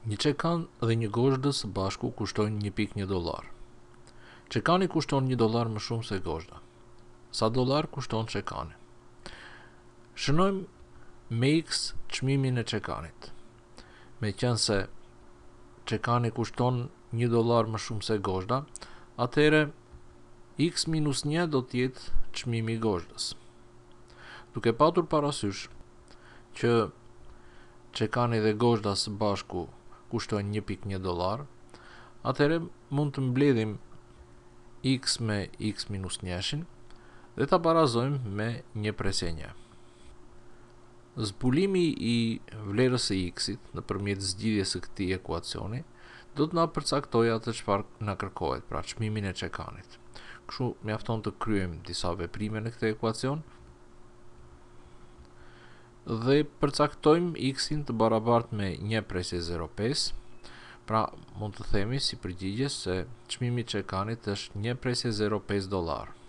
Një çekan dhe një gozhdë së bashku kushtojnë $1.1. Çekani kushton $1 më shumë se gozhda. Sa dollar kushton çekani? Shënojmë me X çmimin e çekanit. Me qenë se çekani kushton $1 më shumë se gozhda, atëhere X minus 1 do t'jetë çmimi i gozhdës. Duke patur parasysh që çekani dhe gozhda së bashku kushtojnë $1.1, atëhere mund të mbledhim X me X minus 1 dhe ta barazojmë me 1/1. Zbulimi i vlerës së X-it nëpërmjet zgjidhjes së këtij ekuacioni do të na përcaktojë atë çfarë na kërkohet, pra çmimin e çekanit. Kështu mjafton të kryejmë disa veprime në këtë ekuacion dhe përcaktojmë X-in të barabartë me 1/0.5. Pra mund të themi si përgjigje se çmimi i çekanit është $1.05.